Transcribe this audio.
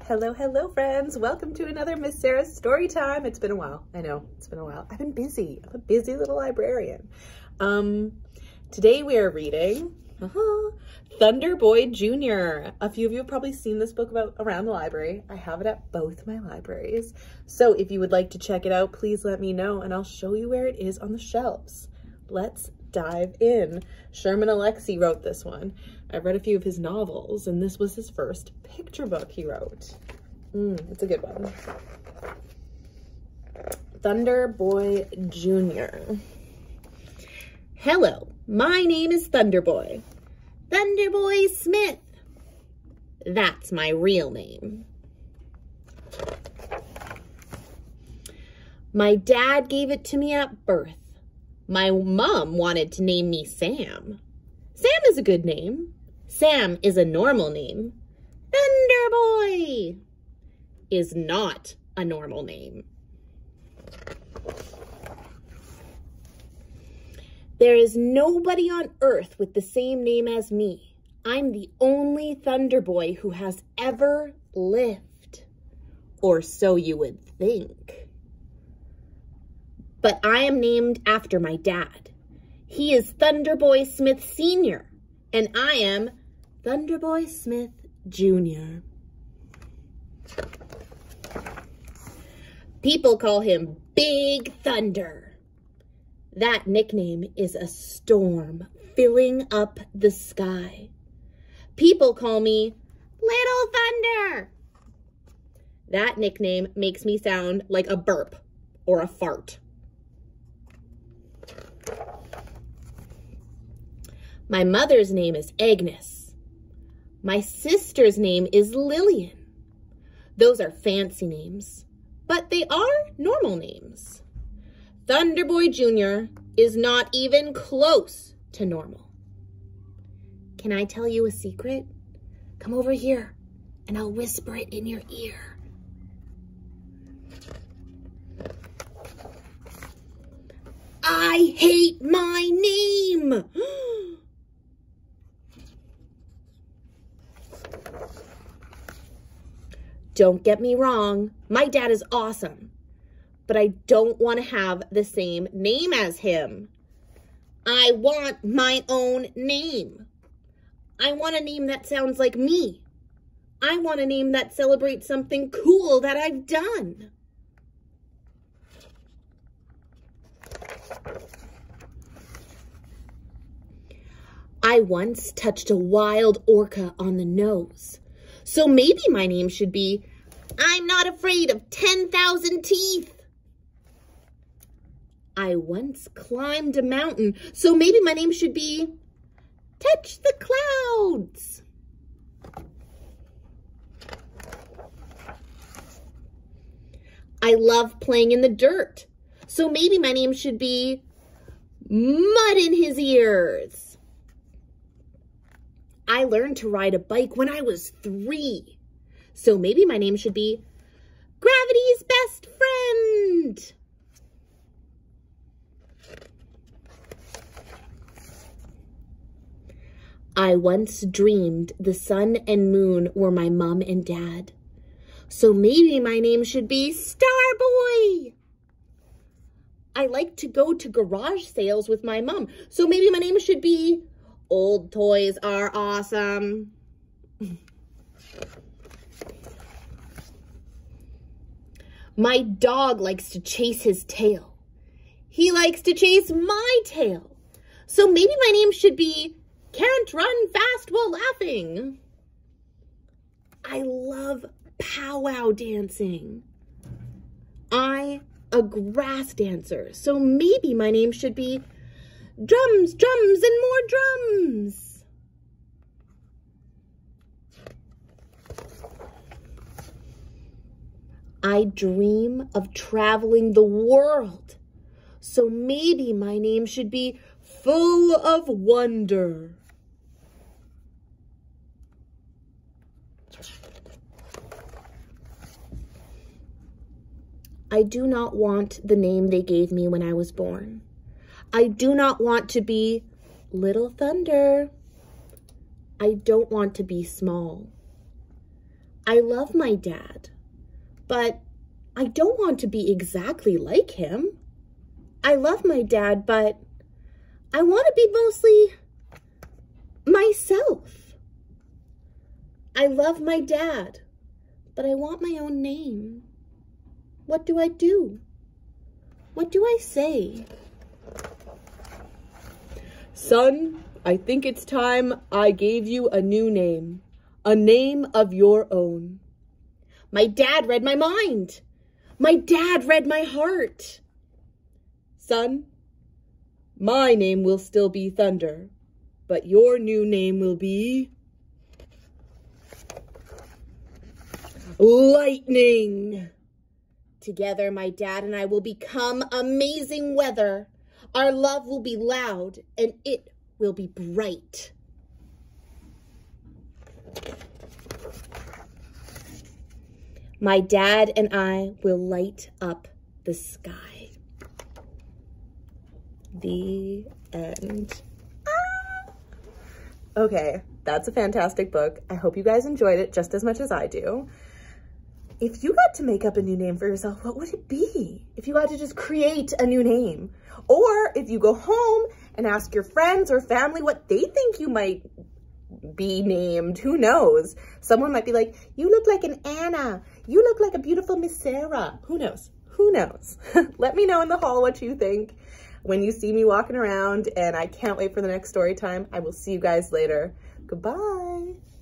Hello, friends. Welcome to another Miss Sarah's Story Time. It's been a while. I know, it's been a while. I've been busy. I'm a busy little librarian. Today we are reading Thunder Boy Jr. A few of you have probably seen this book around the library. I have it at both my libraries. So if you would like to check it out, please let me know and I'll show you where it is on the shelves. Let's dive in. Sherman Alexie wrote this one. I've read a few of his novels, and this was his first picture book he wrote. It's a good one. Thunder Boy Jr. Hello, my name is Thunder Boy. Thunder Boy Smith. That's my real name. My dad gave it to me at birth. My mom wanted to name me Sam. Sam is a good name. Sam is a normal name. Thunder Boy is not a normal name. There is nobody on earth with the same name as me. I'm the only Thunder Boy who has ever lived. Or so you would think. But I am named after my dad. He is Thunder Boy Smith Sr., and I am Thunder Boy Smith Jr. People call him Big Thunder. That nickname is a storm filling up the sky. People call me Little Thunder. That nickname makes me sound like a burp or a fart. My mother's name is Agnes. My sister's name is Lillian. Those are fancy names, but they are normal names. Thunder Boy Jr. is not even close to normal. Can I tell you a secret? Come over here and I'll whisper it in your ear. I hate my name. Don't get me wrong, my dad is awesome, but I don't want to have the same name as him. I want my own name. I want a name that sounds like me. I want a name that celebrates something cool that I've done. I once touched a wild orca on the nose. So maybe my name should be, I'm not afraid of 10,000 teeth. I once climbed a mountain, so maybe my name should be, Touch the Clouds. I love playing in the dirt, so maybe my name should be, Mud in His Ears. I learned to ride a bike when I was 3. So maybe my name should be Gravity's Best Friend. I once dreamed the sun and moon were my mom and dad. So maybe my name should be Starboy. I like to go to garage sales with my mom. So maybe my name should be Old Toys Are Awesome. My dog likes to chase his tail. He likes to chase my tail. So maybe my name should be Can't Run Fast While Laughing. I love powwow dancing. I'm a grass dancer. So maybe my name should be Drums, drums, and more drums. I dream of traveling the world. So maybe my name should be Full of Wonder. I do not want the name they gave me when I was born. I do not want to be Little Thunder. I don't want to be small. I love my dad, but I don't want to be exactly like him. I love my dad, but I want to be mostly myself. I love my dad, but I want my own name. What do I do? What do I say? Son, I think it's time I gave you a new name. A name of your own. My dad read my mind. My dad read my heart. Son, my name will still be Thunder, but your new name will be Lightning. Together, my dad and I will become amazing weather. Our love will be loud and it will be bright. My dad and I will light up the sky. The end. Okay, that's a fantastic book. I hope you guys enjoyed it just as much as I do. If you got to make up a new name for yourself, what would it be? If you got to just create a new name? Or if you go home and ask your friends or family what they think you might be named, who knows? Someone might be like, you look like an Anna. You look like a beautiful Miss Sarah. Who knows? Who knows? Let me know in the hall what you think when you see me walking around, and I can't wait for the next story time. I will see you guys later. Goodbye.